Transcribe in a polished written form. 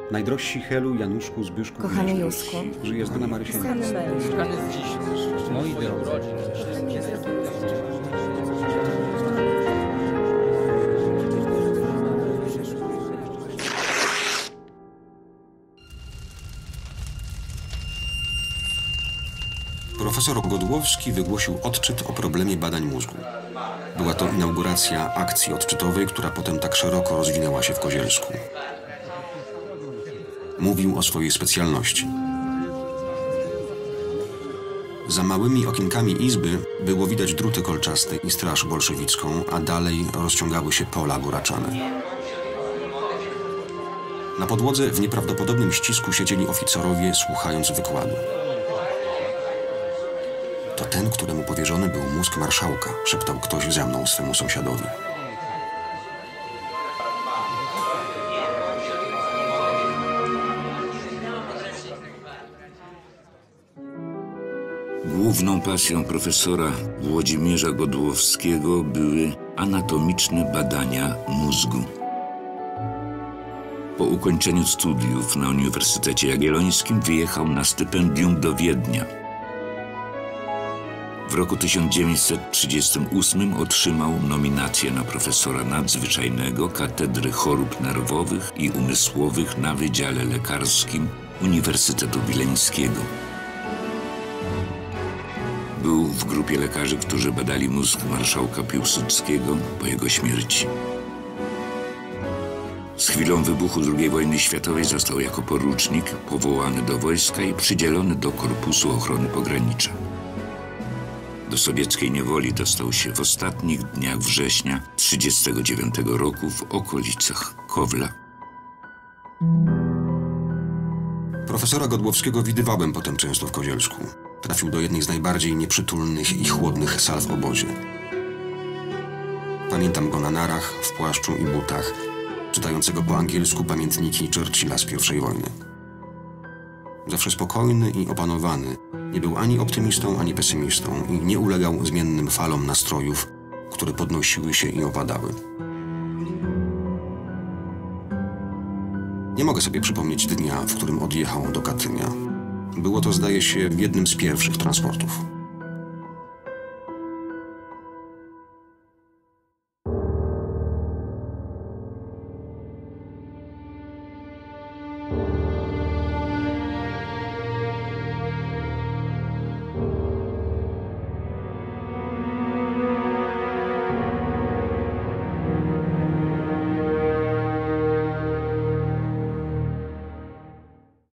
Najdrożsi Helu, Januszku, Zbyszku, Kochany Józku, żyje znana Marysia. kochany mężu, Moi drodzy, Profesor Godłowski wygłosił odczyt o problemie badań mózgu. Była to inauguracja akcji odczytowej, która potem tak szeroko rozwinęła się w Kozielsku. Mówił o swojej specjalności. Za małymi okienkami izby było widać druty kolczaste i straż bolszewicką, a dalej rozciągały się pola góraczane. Na podłodze w nieprawdopodobnym ścisku siedzieli oficerowie, słuchając wykładu. To ten, któremu powierzony był mózg marszałka, szeptał ktoś za mną swemu sąsiadowi. Główną pasją profesora Włodzimierza Godłowskiego były anatomiczne badania mózgu. Po ukończeniu studiów na Uniwersytecie Jagiellońskim wyjechał na stypendium do Wiednia. W roku 1938 otrzymał nominację na profesora nadzwyczajnego Katedry Chorób Nerwowych i Umysłowych na Wydziale Lekarskim Uniwersytetu Wileńskiego. Był w grupie lekarzy, którzy badali mózg marszałka Piłsudskiego po jego śmierci. Z chwilą wybuchu II wojny światowej został jako porucznik powołany do wojska i przydzielony do Korpusu Ochrony Pogranicza. Do sowieckiej niewoli dostał się w ostatnich dniach września 1939 roku w okolicach Kowla. Profesora Godłowskiego widywałem potem często w Kozielsku. Trafił do jednej z najbardziej nieprzytulnych i chłodnych sal w obozie. Pamiętam go na narach, w płaszczu i butach, czytającego po angielsku pamiętniki Churchilla z I wojny. Zawsze spokojny i opanowany, nie był ani optymistą, ani pesymistą i nie ulegał zmiennym falom nastrojów, które podnosiły się i opadały. Nie mogę sobie przypomnieć dnia, w którym odjechał do Katynia. Było to, zdaje się, jednym z pierwszych transportów.